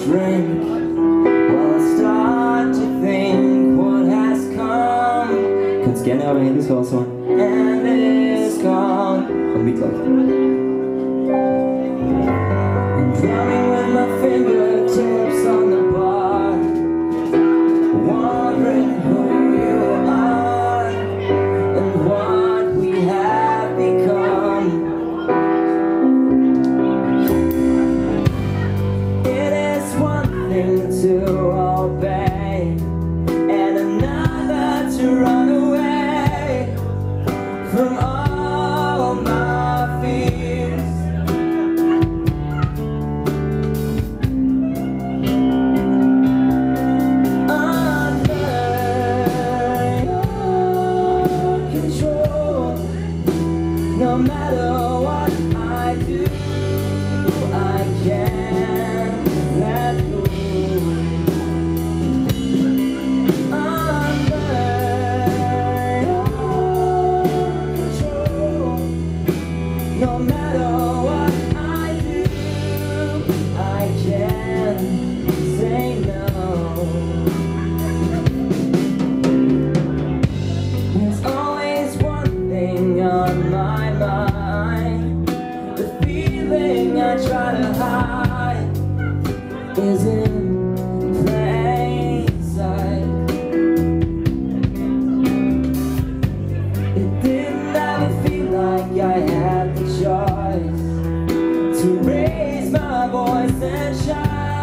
drink while I start to think what has come. Könnt's gerne eure Handys rausholen. And it's gone. Von Meatloaf. I'm drumming with my fingertips on the bar, wondering who you are and what we have become. It is one thing to obey and another to run away from all my fears. Under your control, no matter what I do, I can't let go. Under your control, no matter what I do, I can't say no. There's always one thing on my mind. The feeling I try to hide is in plain sight. It didn't ever feel like I had the choice to raise my voice and shine.